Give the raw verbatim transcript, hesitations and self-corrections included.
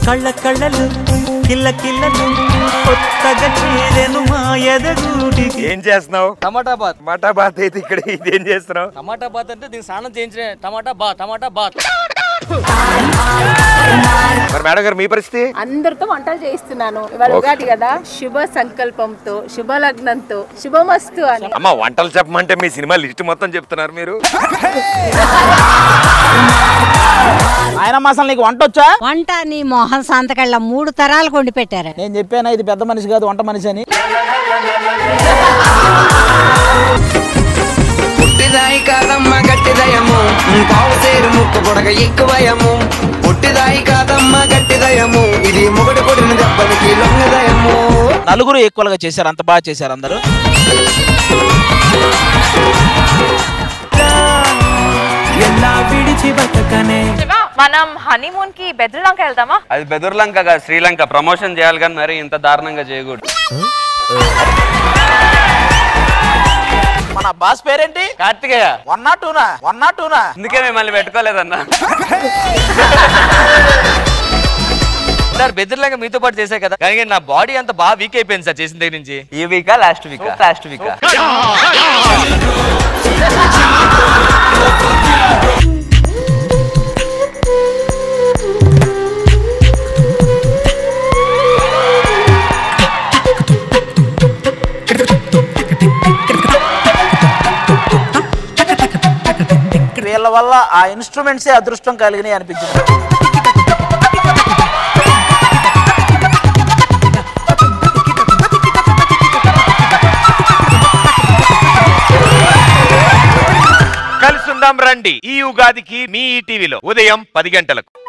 కళ్ళ కళ్ళలు కిల్ల కిల్లలు కొత్తగా చేరెను మా ఎదగూటికి. ఏం చేస్తున్నావు? టమాటా బాత్. టమాటా బాత్ అయితే ఇక్కడ ఇదేం చేస్తున్నావు? టమాటా బాత్ అంటే దీనికి స్నానం చేయించిన టమాటా బాత్. టమాటా బాత్. మరి మేడం గారు మీ పరిస్థితి? అందరితో వంటలు చేయిస్తున్నాను. ఇవాళ ఉగాది కదా, శుభ సంకల్పంతో శుభ లగ్నంతో శుభమస్తు అని. అమ్మ వంటలు చెప్పమంటే మీ సినిమా లిస్ట్ మొత్తం చెప్తున్నారు మీరు. ఆయన అసలు నీకు వంట వచ్చా? వంట నీ మోహన్ సంతకళ్ళ మూడు తరాలు కొండి పెట్టారు. నేను చెప్పాను ఇది పెద్ద మనిషి కాదు వంట మనిషి అని. పుట్టిదాయి కాదమ్మ గట్టిదయము పావుసేరు ముక్కు పొడగ ఎక్కువయము. పుట్టిదాయి కాదమ్మ గట్టిదయము ఇది మొగటి కొడిన దెబ్బలకి లొంగదయము. నలుగురు ఈక్వల్ గా చేశారు, అంత బాగా చేశారు అందరూ. మనం హనీమూన్ కి బెదర్లంక వెళ్దామా? అది బెదర్లంక కాదు, శ్రీలంక. ప్రమోషన్ చేయాలి కానీ మరి ఇంత దారుణంగా చేయకూడదు. మన బాస్ పేరేంటి? కార్తికేయ. వన్ నాట్ టూనా? వన్ నాట్ టూనా? అందుకే మిమ్మల్ని పెట్టుకోలేదన్నా. సార్ బెదర్లంక మీతో పాటు చేసా కదా, కానీ నా బాడీ అంతా బాగా వీక్ అయిపోయింది సార్ చేసిన దగ్గర నుంచి. ఈ వీకా లాస్ట్ వీక్? Last week. వీళ్ళ వల్ల ఆ ఇన్స్ట్రుమెంట్సే అదృష్టం కలిగినాయి అనిపించింది. కలిసుందాం రండి ఈ ఉగాదికి మీ ఈ టీవీలో ఉదయం పది గంటలకు.